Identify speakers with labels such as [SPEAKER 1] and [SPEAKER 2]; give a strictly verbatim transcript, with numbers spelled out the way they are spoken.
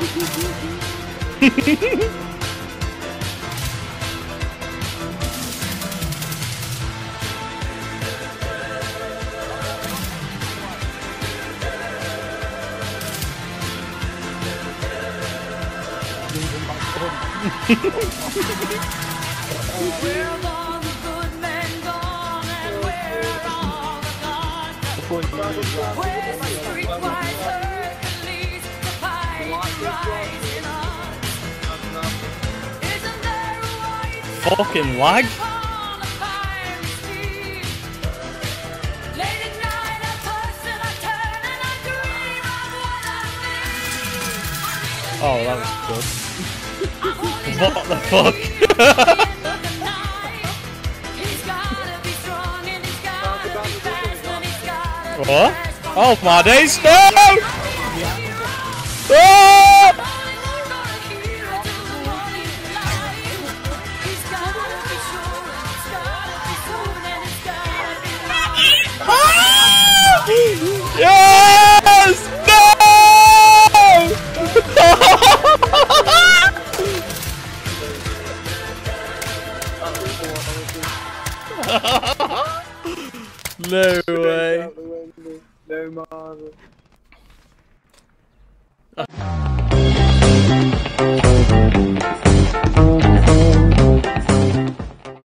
[SPEAKER 1] Where have all the good men gone, and where are all the gods? Where's the streetwise Hercules to fight the rising odds? Isn't there a white
[SPEAKER 2] Fucking lag.
[SPEAKER 1] upon a fiery steed? Late at night I toss and I turn and I dream of what I need.
[SPEAKER 2] Oh, that was good. What the fuck? What? Oh my days, no! Oh! Yes! No! No way.
[SPEAKER 3] No, man.